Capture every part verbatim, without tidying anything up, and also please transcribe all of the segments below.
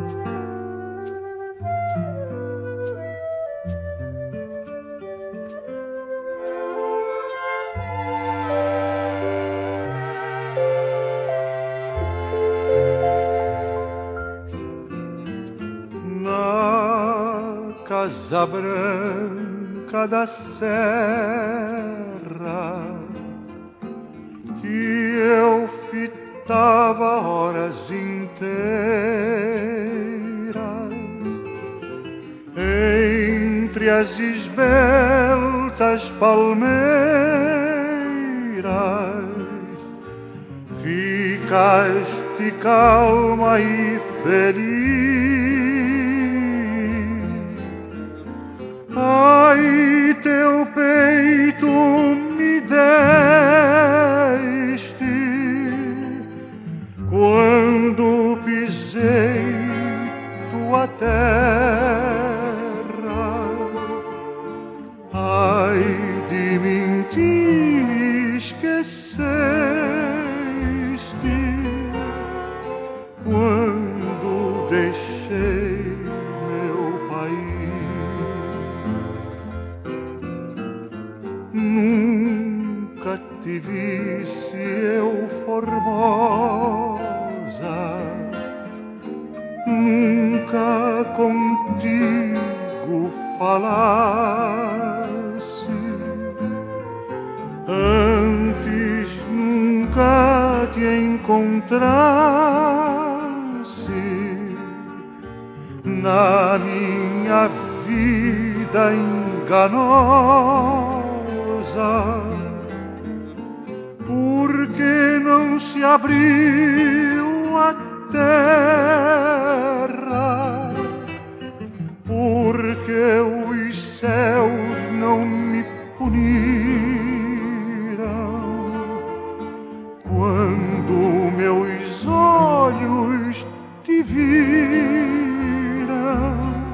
Casa branca da serra que eu fitava horas inteiras entre as esbeltas palmeiras, ficaste calma e feliz. Ai, teu peito me deste quando pisei tua terra. Ai, de mim te esqueceste quando deixei meu país. Nunca te visse eu formosa, nunca contigo falasse, antes nunca te encontrasse na minha vida enganosa. Porque não se abriu a terra, porque os céus não me puniram quando meus olhos te viram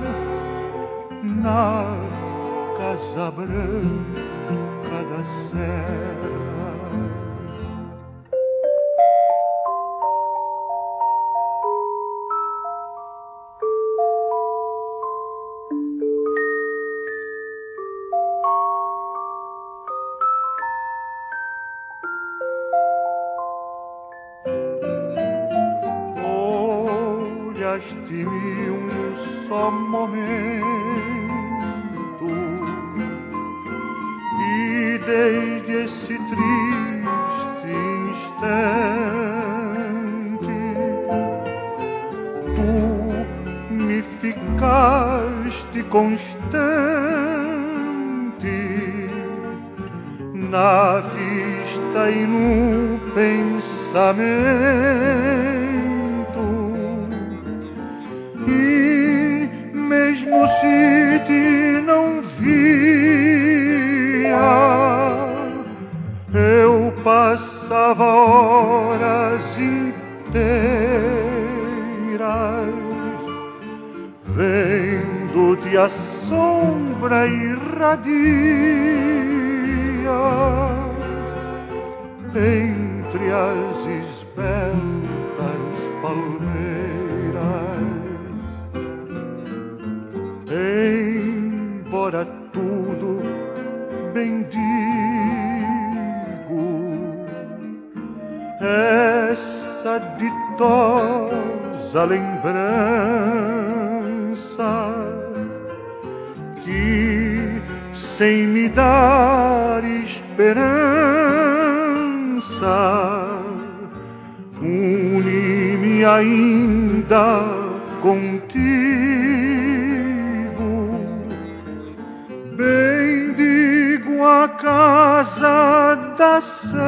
na Casa branca da serra. Olhaste-me um só momento e desde esse triste instante tu me ficaste constante na vista e no pensamento. E mesmo se te não via, eu passava horas inteiras vendo-te a sombra irradia entre as esbeltas palmeiras. Embora tudo bem digo, essa ditosa lembrança que sem me dar esperança une-me ainda contigo. Bendigo a casa da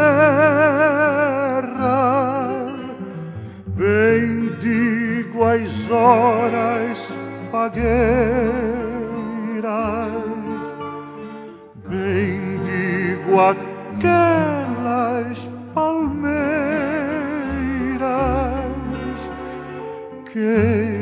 serra, bendigo as horas fagueiras, bendigo aquelas palmeiras que